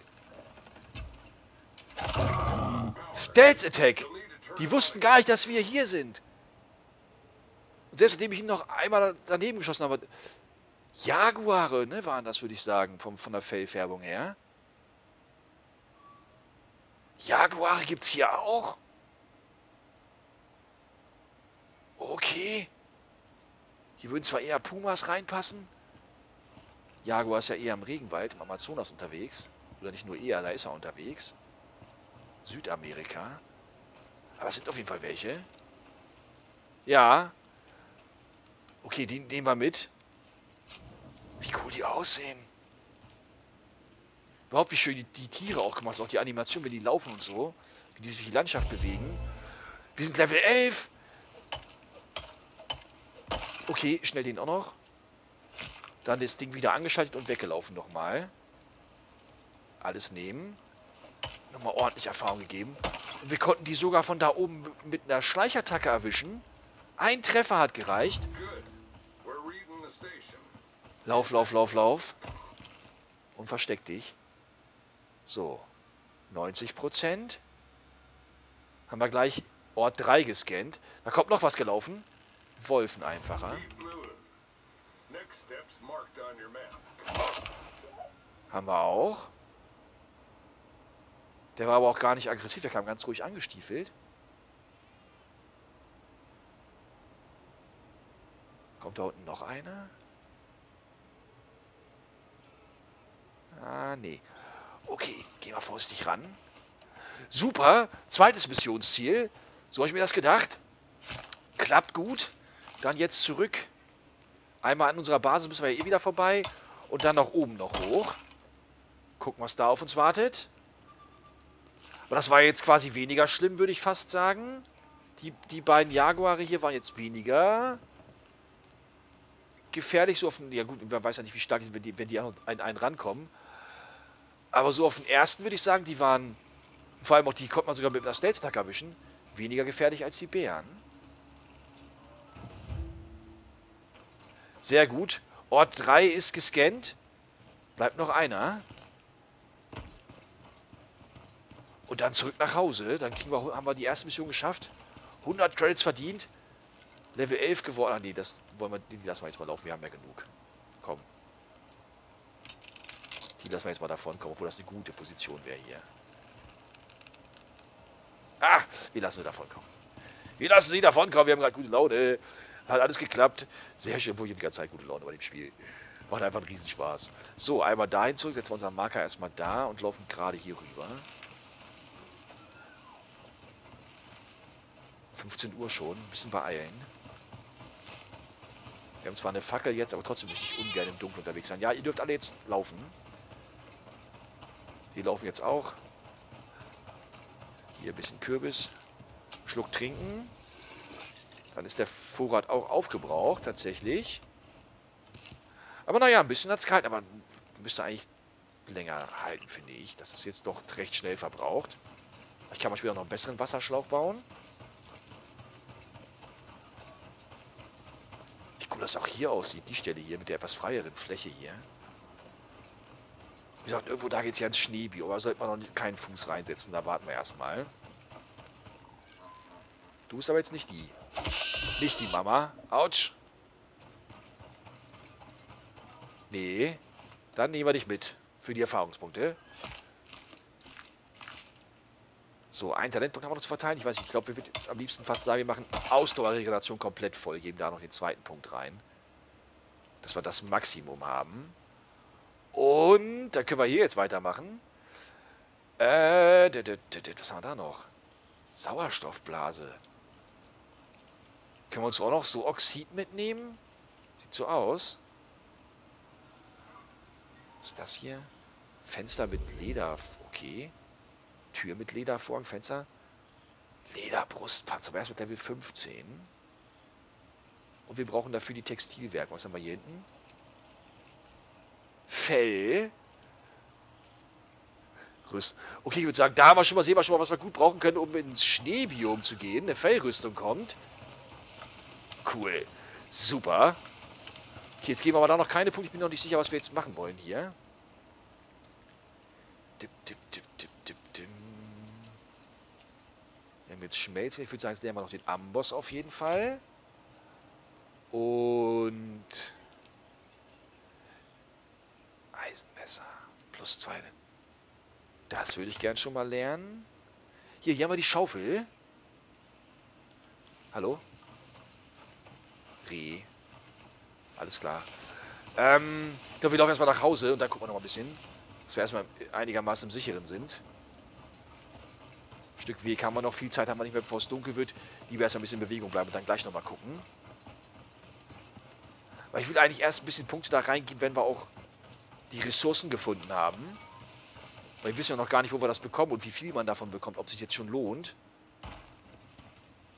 Stealth Attack! Die wussten gar nicht, dass wir hier sind. Und selbst nachdem ich ihn noch einmal daneben geschossen habe... Jaguare, ne, waren das, würde ich sagen, von der Fellfärbung her. Jaguare gibt's hier auch? Okay. Hier würden zwar eher Pumas reinpassen. Jaguar ist ja eher im Regenwald, im Amazonas unterwegs. Oder nicht nur eher, da ist er unterwegs. Südamerika. Aber es sind auf jeden Fall welche. Ja. Okay, die nehmen wir mit. Wie cool die aussehen. Überhaupt wie schön die Tiere auch gemacht sind. Auch die Animation, wenn die laufen und so. Wie die sich durch die Landschaft bewegen. Wir sind Level 11. Okay, schnell den auch noch. Dann das Ding wieder angeschaltet und weggelaufen nochmal. Alles nehmen. Nochmal ordentlich Erfahrung gegeben. Und wir konnten die sogar von da oben mit einer Schleichattacke erwischen. Ein Treffer hat gereicht. Lauf, lauf, lauf, lauf. Und versteck dich. So. 90%. Haben wir gleich Ort 3 gescannt. Da kommt noch was gelaufen. Wolfen einfacher. Haben wir auch. Der war aber auch gar nicht aggressiv. Der kam ganz ruhig angestiefelt. Kommt da unten noch einer? Ah, nee. Okay, gehen wir vorsichtig ran. Super, zweites Missionsziel. So habe ich mir das gedacht. Klappt gut. Dann jetzt zurück. Einmal an unserer Basis müssen wir ja eh wieder vorbei. Und dann nach oben noch hoch. Gucken, was da auf uns wartet. Aber das war jetzt quasi weniger schlimm, würde ich fast sagen. Die beiden Jaguare hier waren jetzt weniger gefährlich. So auf den, ja gut, man weiß ja nicht, wie stark die sind, wenn die an einen rankommen. Aber so auf den ersten würde ich sagen, die waren, vor allem auch die konnte man sogar mit einer Stealth-Attack erwischen, weniger gefährlich als die Bären. Sehr gut. Ort 3 ist gescannt. Bleibt noch einer. Und dann zurück nach Hause. Dann haben wir die erste Mission geschafft. 100 Credits verdient. Level 11 geworden. Ah, nee, die lassen wir jetzt mal laufen. Wir haben ja genug. Komm. Die lassen wir jetzt mal davon kommen, obwohl das eine gute Position wäre hier. Ah, wir lassen sie davon kommen. Wir lassen sie davon kommen. Wir haben gerade gute Laune. Hat alles geklappt. Sehr schön, wo ich die ganze Zeit gute Laune bei dem Spiel. Macht einfach einen Riesenspaß. So, einmal dahin zurück. Setzen wir unseren Marker erstmal da und laufen gerade hier rüber. 15 Uhr schon. Ein bisschen beeilen. Wir haben zwar eine Fackel jetzt, aber trotzdem möchte ich ungern im Dunkeln unterwegs sein. Ja, ihr dürft alle jetzt laufen. Die laufen jetzt auch. Hier ein bisschen Kürbis. Schluck trinken. Dann ist der Vorrat auch aufgebraucht, tatsächlich. Aber naja, ein bisschen hat es gehalten. Aber müsste eigentlich länger halten, finde ich. Das ist jetzt doch recht schnell verbraucht. Ich kann mal später noch einen besseren Wasserschlauch bauen. Wie cool das auch hier aussieht. Die Stelle hier mit der etwas freieren Fläche hier. Wie gesagt, irgendwo da geht es ja ins Schneebiom. Aber sollte man noch keinen Fuß reinsetzen. Da warten wir erstmal. Du bist aber jetzt nicht die. Nicht die Mama. Autsch. Nee. Dann nehmen wir dich mit. Für die Erfahrungspunkte. So, einen Talentpunkt haben wir noch zu verteilen. Ich weiß nicht, ich glaube, wir würden jetzt am liebsten fast sagen, wir machen Ausdauerregeneration komplett voll. Geben da noch den zweiten Punkt rein. Dass wir das Maximum haben. Und dann können wir hier jetzt weitermachen. Was haben wir da noch? Sauerstoffblase. Können wir uns auch noch so Oxid mitnehmen? Sieht so aus. Was ist das hier? Fenster mit Leder. Okay. Tür mit Ledervorhang. Fenster. Lederbrustpanzer. Aber erst mit Level 15. Und wir brauchen dafür die Textilwerke. Was haben wir hier hinten? Fell. Okay, ich würde sagen, da haben wir schon mal, sehen wir schon mal, was wir gut brauchen können, um ins Schneebiom zu gehen. Eine Fellrüstung kommt. Cool. Super. Okay, jetzt geben wir aber da noch keine Punkte. Ich bin noch nicht sicher, was wir jetzt machen wollen hier. Dip, dip, dip, dip, dip, dim. Wir haben jetzt Schmelzen. Ich würde sagen, jetzt nehmen wir noch den Amboss auf jeden Fall. Und Eisenmesser. Plus 2. Das würde ich gern schon mal lernen. Hier haben wir die Schaufel. Hallo? Reh. Alles klar. Ich glaube, wir laufen erstmal nach Hause und dann gucken wir noch mal ein bisschen. Dass wir erstmal einigermaßen im Sicheren sind. Ein Stück Weg haben wir noch. Viel Zeit haben wir nicht mehr, bevor es dunkel wird. Lieber erstmal ein bisschen in Bewegung bleiben und dann gleich nochmal gucken. Weil ich will eigentlich erst ein bisschen Punkte da reingeben, wenn wir auch die Ressourcen gefunden haben. Weil wir wissen ja noch gar nicht, wo wir das bekommen und wie viel man davon bekommt. Ob sich jetzt schon lohnt.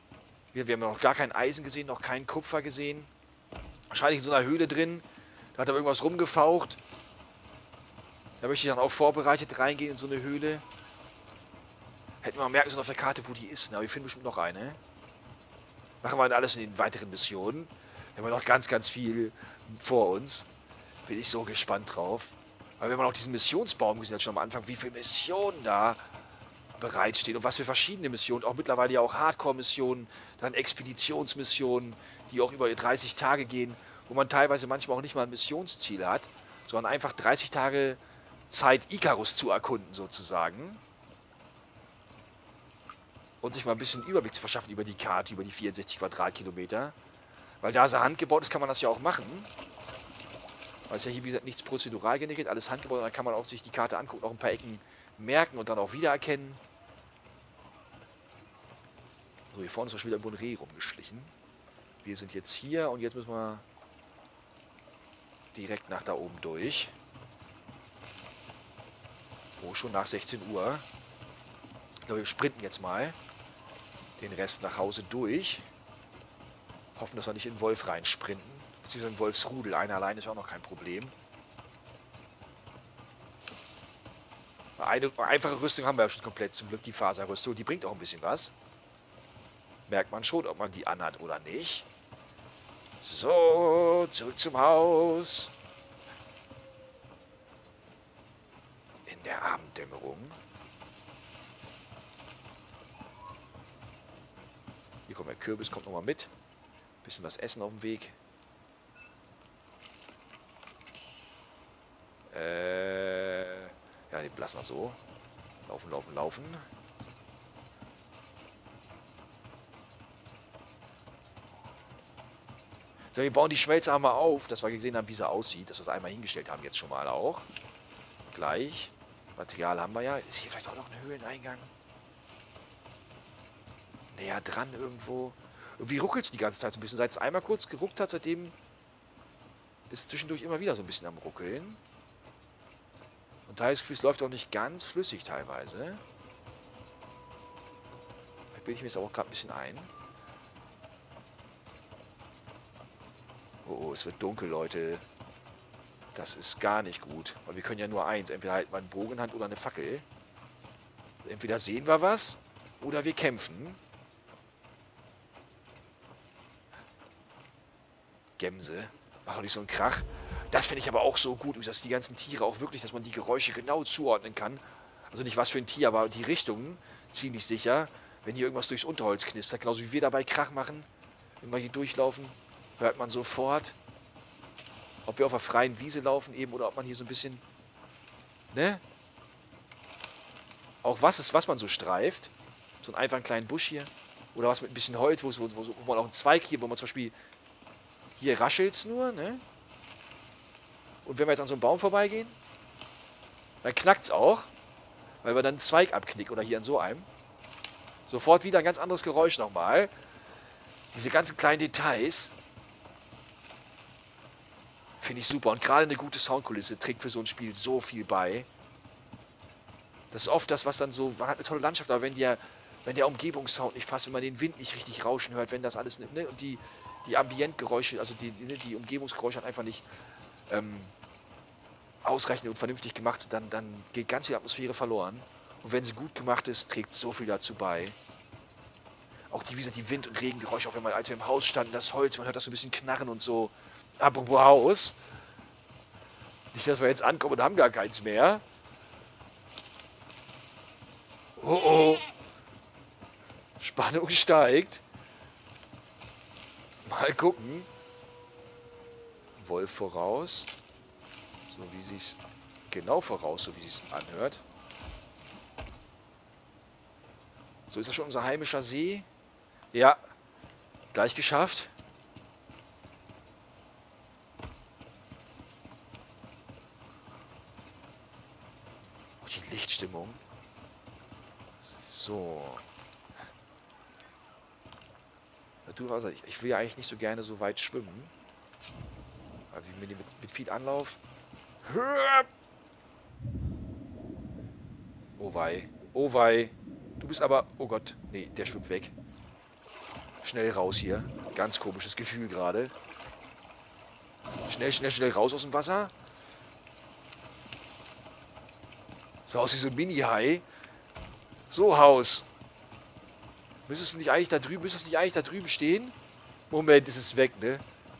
Wir haben noch gar kein Eisen gesehen, noch kein Kupfer gesehen. Wahrscheinlich in so einer Höhle drin. Da hat er irgendwas rumgefaucht. Da möchte ich dann auch vorbereitet reingehen in so eine Höhle. Hätten wir mal merken sollen auf der Karte, wo die ist. Aber wir finden bestimmt noch eine. Machen wir dann alles in den weiteren Missionen. Wir haben noch ganz, ganz viel vor uns. Bin ich so gespannt drauf. Weil wenn man auch diesen Missionsbaum gesehen hat, schon am Anfang, wie viele Missionen da bereitstehen und was für verschiedene Missionen, auch mittlerweile ja auch Hardcore-Missionen, dann Expeditionsmissionen, die auch über 30 Tage gehen, wo man teilweise manchmal auch nicht mal ein Missionsziel hat, sondern einfach 30 Tage Zeit, Ikarus zu erkunden sozusagen. Und sich mal ein bisschen Überblick zu verschaffen über die Karte, über die 64 Quadratkilometer. Weil da sie handgebaut ist, kann man das ja auch machen. Weil es ja hier, wie gesagt, nichts prozedural generiert, alles handgebaut. Und dann kann man auch sich die Karte angucken, auch ein paar Ecken merken und dann auch wiedererkennen. So, hier vorne ist schon wieder irgendwo ein Reh rumgeschlichen. Wir sind jetzt hier und jetzt müssen wir direkt nach da oben durch. Oh, schon nach 16 Uhr. Ich glaube, wir sprinten jetzt mal den Rest nach Hause durch. Hoffen, dass wir nicht in den Wolf reinsprinten. Beziehungsweise in Wolfsrudel. Einer allein ist auch noch kein Problem. Eine einfache Rüstung haben wir ja schon komplett. Zum Glück die Faserrüstung. Die bringt auch ein bisschen was. Merkt man schon, ob man die anhat oder nicht. So, zurück zum Haus. In der Abenddämmerung. Hier kommt der Kürbis, kommt nochmal mit. Bisschen was essen auf dem Weg. Ja, den lassen wir so. Laufen, laufen, laufen. So, wir bauen die Schmelze einmal auf, dass wir gesehen haben, wie sie aussieht. Dass wir es einmal hingestellt haben, jetzt schon mal auch. Gleich. Material haben wir ja. Ist hier vielleicht auch noch ein Höhleneingang? Näher dran irgendwo. Irgendwie ruckelt es die ganze Zeit so ein bisschen. Seit es einmal kurz geruckt hat, seitdem ist es zwischendurch immer wieder so ein bisschen am Ruckeln. Und da ist das Gefühl, es läuft auch nicht ganz flüssig teilweise. Da bilde ich mir jetzt aber auch gerade ein bisschen ein. Oh, es wird dunkel, Leute. Das ist gar nicht gut. Weil wir können ja nur eins. Entweder halten wir einen Bogen in Hand oder eine Fackel. Entweder sehen wir was oder wir kämpfen. Gemse. Mach doch nicht so einen Krach. Das finde ich aber auch so gut, dass die ganzen Tiere auch wirklich, dass man die Geräusche genau zuordnen kann. Also nicht was für ein Tier, aber die Richtungen ziemlich sicher. Wenn hier irgendwas durchs Unterholz knistert, genauso wie wir dabei Krach machen, wenn wir hier durchlaufen, hört man sofort, ob wir auf einer freien Wiese laufen eben oder ob man hier so ein bisschen, ne? Auch was man so streift. So einen einfachen kleinen Busch hier. Oder was mit ein bisschen Holz, wo man auch einen Zweig hier, wo man zum Beispiel, hier raschelt es nur, ne? Und wenn wir jetzt an so einem Baum vorbeigehen, dann knackt es auch, weil wir dann einen Zweig abknicken oder hier an so einem. Sofort wieder ein ganz anderes Geräusch nochmal. Diese ganzen kleinen Details finde ich super. Und gerade eine gute Soundkulisse trägt für so ein Spiel so viel bei. Das ist oft das, was dann so, man hat eine tolle Landschaft, aber wenn der Umgebungssound nicht passt, wenn man den Wind nicht richtig rauschen hört, wenn das alles, ne, und die Ambientgeräusche, also die Umgebungsgeräusche einfach nicht ausreichend und vernünftig gemacht sind, dann geht ganz viel Atmosphäre verloren. Und wenn sie gut gemacht ist, trägt so viel dazu bei. Auch wie gesagt, die Wind- und Regengeräusche, auch wenn als wir im Haus standen, das Holz, man hört das so ein bisschen knarren und so. Apropos Haus. Nicht, dass wir jetzt ankommen und haben gar keins mehr. Oh oh. Spannung steigt. Mal gucken. Wolf voraus. So wie sie es genau voraus, so wie sie es anhört. So, ist das schon unser heimischer See? Ja. Gleich geschafft. Oh, die Lichtstimmung. So. Naturweise, ich will ja eigentlich nicht so gerne so weit schwimmen. Also mit viel Anlauf. Oh wei. Oh wei. Du bist aber... Oh Gott. Nee, der schwimmt weg. Schnell raus hier. Ganz komisches Gefühl gerade. Schnell, schnell, schnell raus aus dem Wasser. So aus wie so ein Mini-Hai. So, Haus. Müsstest du nicht eigentlich da drüben stehen? Moment, es ist weg, ne?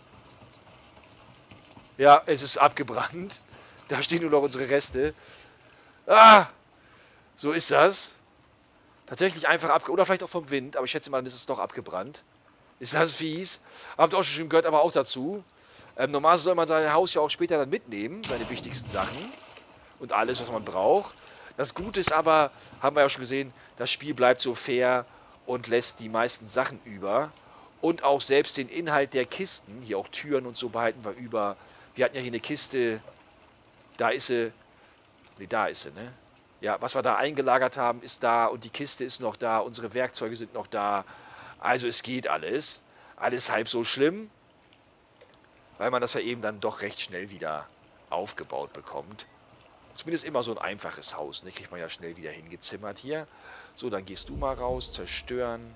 Ja, es ist abgebrannt. Da stehen nur noch unsere Reste. Ah! So ist das. Tatsächlich einfach abgebrannt. Oder vielleicht auch vom Wind. Aber ich schätze mal, dann ist es doch abgebrannt. Ist das fies? Habt ihr auch schon gehört, aber auch dazu. Normalerweise soll man sein Haus ja auch später dann mitnehmen. Seine wichtigsten Sachen. Und alles, was man braucht. Das Gute ist aber, haben wir ja schon gesehen, das Spiel bleibt so fair und lässt die meisten Sachen über. Und auch selbst den Inhalt der Kisten, hier auch Türen und so behalten wir über. Wir hatten ja hier eine Kiste, da ist sie, ne, da ist sie, ne? Ja, was wir da eingelagert haben, ist da und die Kiste ist noch da, unsere Werkzeuge sind noch da. Also es geht alles. Alles halb so schlimm, weil man das ja eben dann doch recht schnell wieder aufgebaut bekommt. Zumindest immer so ein einfaches Haus, ne? Kriegt man ja schnell wieder hingezimmert hier. So, dann gehst du mal raus, zerstören.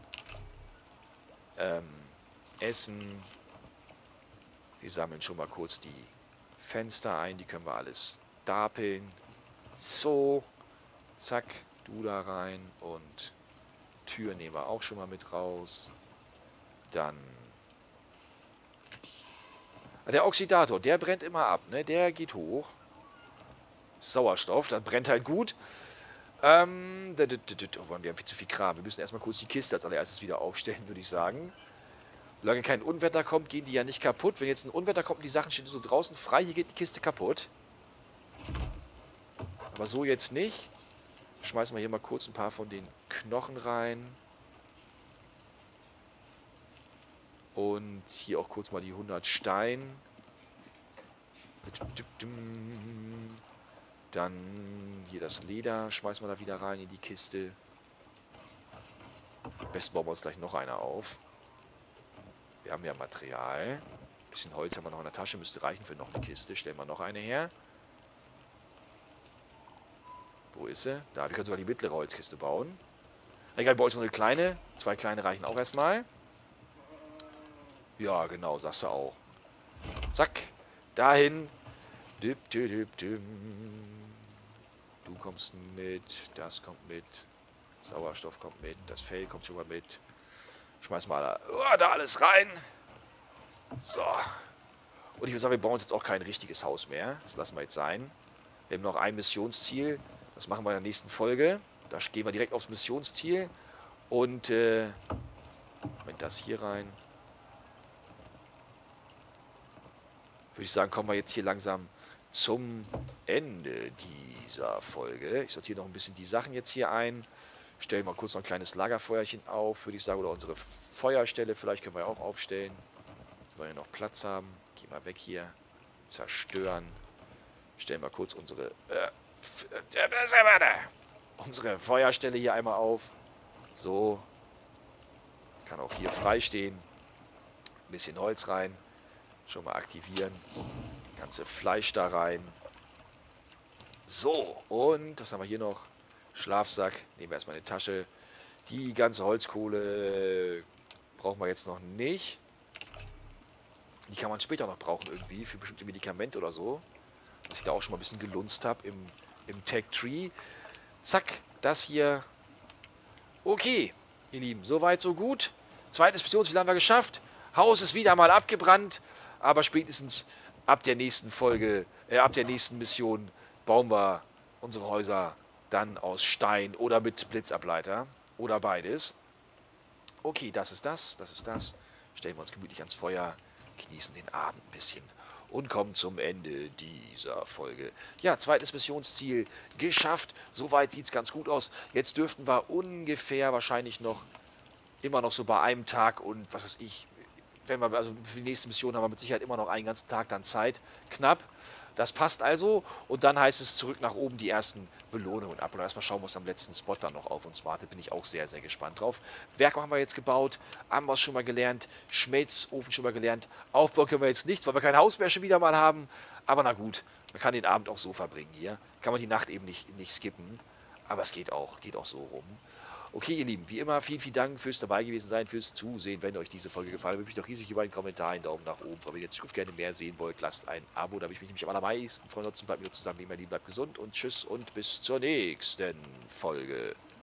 Essen. Wir sammeln schon mal kurz die Fenster ein, die können wir alles stapeln. So, zack, du da rein und Tür nehmen wir auch schon mal mit raus. Dann der Oxidator, der brennt immer ab, ne? Der geht hoch. Sauerstoff, das brennt halt gut. Oh, wir haben viel zu viel Kram. Wir müssen erstmal kurz die Kiste als allererstes wieder aufstellen, würde ich sagen. Solange kein Unwetter kommt, gehen die ja nicht kaputt. Wenn jetzt ein Unwetter kommt und die Sachen stehen so draußen frei, hier geht die Kiste kaputt. Aber so jetzt nicht. Schmeißen wir hier mal kurz ein paar von den Knochen rein. Und hier auch kurz mal die 100 Stein. Dann hier das Leder schmeißen wir da wieder rein in die Kiste. Am besten bauen wir uns gleich noch eine auf. Wir haben ja Material. Ein bisschen Holz haben wir noch in der Tasche, müsste reichen für noch eine Kiste. Stellen wir noch eine her. Wo ist sie? Da, wir können sogar die mittlere Holzkiste bauen. Egal, bei euch noch eine kleine. 2 kleine reichen auch erstmal. Ja, genau, sagst du auch. Zack, dahin. Du kommst mit, das kommt mit. Sauerstoff kommt mit, das Fell kommt schon mal mit. Schmeiß mal da alles rein. So. Und ich würde sagen, wir bauen uns jetzt auch kein richtiges Haus mehr. Das lassen wir jetzt sein. Wir haben noch ein Missionsziel. Das machen wir in der nächsten Folge. Da gehen wir direkt aufs Missionsziel. Und, Moment, das hier rein. Würde ich sagen, kommen wir jetzt hier langsam zum Ende dieser Folge. Ich sortiere noch ein bisschen die Sachen jetzt hier ein. Stellen mal kurz noch ein kleines Lagerfeuerchen auf, würde ich sagen. Oder unsere Feuerstelle vielleicht können wir auch aufstellen. Wenn wir noch Platz haben. Geh mal weg hier. Zerstören. Stellen wir kurz unsere Feuerstelle hier einmal auf. So. Kann auch hier frei stehen. Ein bisschen Holz rein. Schon mal aktivieren. Ganze Fleisch da rein. So. Und was haben wir hier noch? Schlafsack. Nehmen wir erstmal eine Tasche. Die ganze Holzkohle brauchen wir jetzt noch nicht. Die kann man später noch brauchen irgendwie. Für bestimmte Medikamente oder so. Was ich da auch schon mal ein bisschen gelunzt habe im Tech Tree. Zack. Das hier. Okay. Ihr Lieben. Soweit, so gut. Zweites Missionsziel haben wir geschafft. Haus ist wieder mal abgebrannt. Aber spätestens ab der nächsten Folge, ab der nächsten Mission bauen wir unsere Häuser dann aus Stein oder mit Blitzableiter. Oder beides. Okay, das ist das. Das ist das. Stellen wir uns gemütlich ans Feuer. Genießen den Abend ein bisschen. Und kommen zum Ende dieser Folge. Ja, zweites Missionsziel geschafft. Soweit sieht es ganz gut aus. Jetzt dürften wir ungefähr wahrscheinlich noch immer noch so bei einem Tag und was weiß ich, wenn wir, also für die nächste Mission haben wir mit Sicherheit immer noch einen ganzen Tag dann Zeit. Knapp. Das passt also. Und dann heißt es zurück nach oben die ersten Belohnungen ab. Und erstmal schauen, was am letzten Spot dann noch auf uns wartet. Bin ich auch sehr, sehr gespannt drauf. Werk haben wir jetzt gebaut. Amboss schon mal gelernt. Schmelzofen schon mal gelernt. Aufbau können wir jetzt nicht, weil wir kein Haus mehr schon wieder mal haben. Aber na gut. Man kann den Abend auch so verbringen hier. Kann man die Nacht eben nicht skippen. Aber es geht auch so rum. Okay, ihr Lieben, wie immer, vielen, vielen Dank fürs dabei gewesen sein, fürs Zusehen. Wenn euch diese Folge gefallen hat, würde ich mich doch riesig über einen Kommentar, einen Daumen nach oben freuen. Wenn ihr in Zukunft gerne mehr sehen wollt, lasst ein Abo, da würde ich mich nämlich am allermeisten freuen. Ansonsten bleibt mir nur zusammen, wie immer lieben, bleibt gesund und tschüss und bis zur nächsten Folge.